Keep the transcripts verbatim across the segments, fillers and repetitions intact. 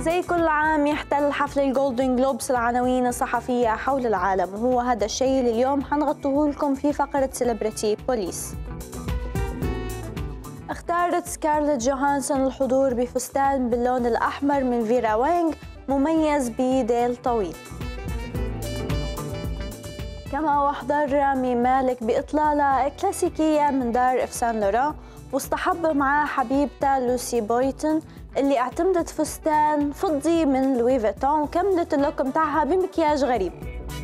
زي كل عام يحتل حفل الجولدن جلوبس العناوين الصحفية حول العالم، وهو هذا الشيء اللي اليوم حنغطيه لكم في فقرة سيلبرتي بوليس. اختارت سكارلت جوهانسون الحضور بفستان باللون الأحمر من فيرا وينغ مميز بديل طويل. كما وحضر رامي مالك بإطلالة كلاسيكية من دار إف سان لوران، واصطحب معاه حبيبته لوسي بويتون اللي اعتمدت فستان فضي من لوي فيتون وكملت اللوك متاعها بمكياج غريب.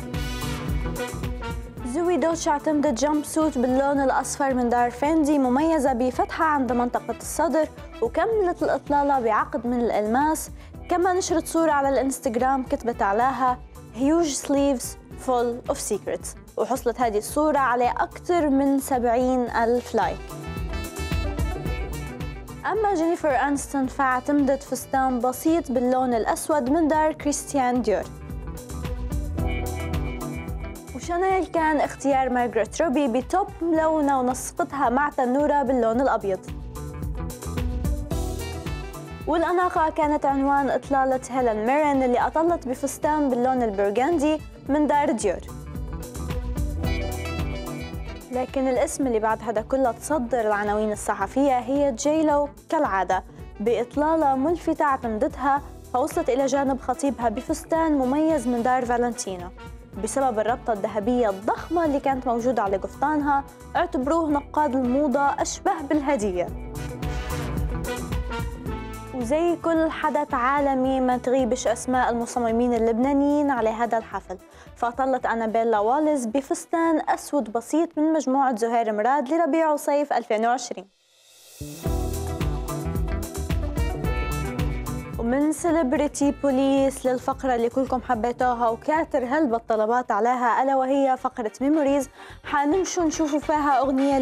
زوي دوتش اعتمدت جامب سوت باللون الأصفر من دار فيندي مميزة بفتحة عند منطقة الصدر، وكملت الإطلالة بعقد من الألماس. كما نشرت صورة على الانستغرام كتبت عليها huge sleeves full of secrets، وحصلت هذه الصورة على أكثر من سبعين ألف لايك. أما جينيفر أنستون فاعتمدت فستان بسيط باللون الأسود من دار كريستيان ديور. وشانيل كان اختيار مارغريت روبي بتوب ملونة ونسقتها مع تنورة باللون الأبيض. والأناقة كانت عنوان إطلالة هيلين ميرين اللي أطلت بفستان باللون البرغندي من دار ديور. لكن الاسم اللي بعد هذا كله تصدر العناوين الصحفية هي جيلو كالعادة بإطلالة ملفتة اعتمدتها، فوصلت إلى جانب خطيبها بفستان مميز من دار فالنتينو. بسبب الربطة الذهبية الضخمة اللي كانت موجودة على قفطانها اعتبروه نقاد الموضة أشبه بالهدية. وزي كل حدث عالمي ما تغيبش أسماء المصممين اللبنانيين على هذا الحفل، فأطلت أنابيلا واليز بفستان أسود بسيط من مجموعة زهير مراد لربيع وصيف ألفين وعشرين. ومن سيلبرتي بوليس للفقرة اللي كلكم حبيتوها وكاتر هلبة الطلبات عليها، ألا وهي فقرة ميموريز، حنمشوا نشوفوا فيها أغنية